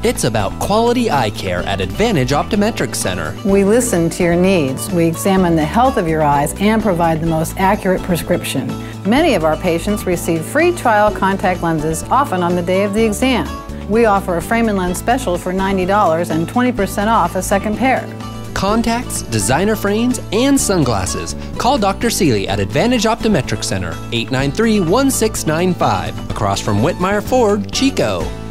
It's about quality eye care at Advantage Optometrics Center. We listen to your needs. We examine the health of your eyes and provide the most accurate prescription. Many of our patients receive free trial contact lenses, often on the day of the exam. We offer a frame and lens special for $90 and 20% off a second pair. Contacts, designer frames, and sunglasses. Call Dr. Seeley at Advantage Optometrics Center, 893-1695, across from Whitmire Ford, Chico.